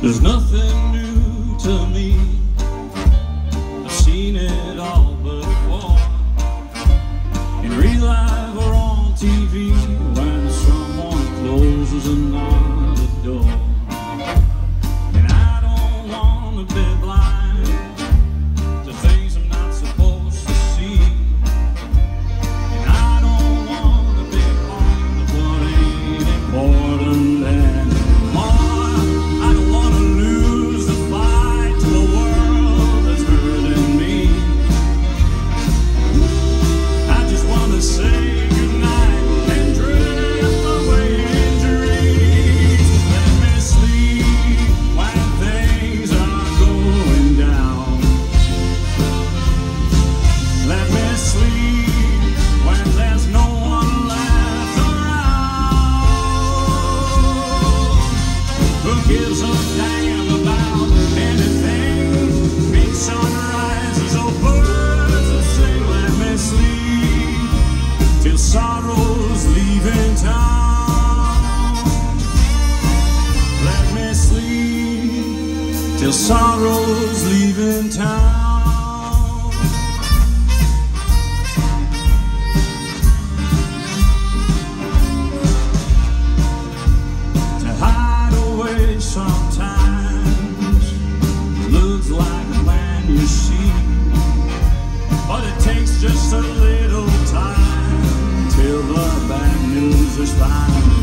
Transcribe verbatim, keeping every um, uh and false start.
There's nothing new to me. I've seen it all before, in real life or on T V, when someone closes another door. And I don't want to be blind to things I'm not supposed to see. And I don't want to be part of what ain't important anymore. I don't want to lose the fight to a world that's hurting me. I just want to say goodnight and drift away in dreams. Let me sleep when things are going down. Let me sleep when there's no one left around. Who gives a damn about anything? Big sunrises or birds that sing. Let me sleep till sorrow's leaving town. Let me sleep till sorrow's leaving town. To hide away sometimes looks like a plan you see, but it takes just a little time till the bad news is found.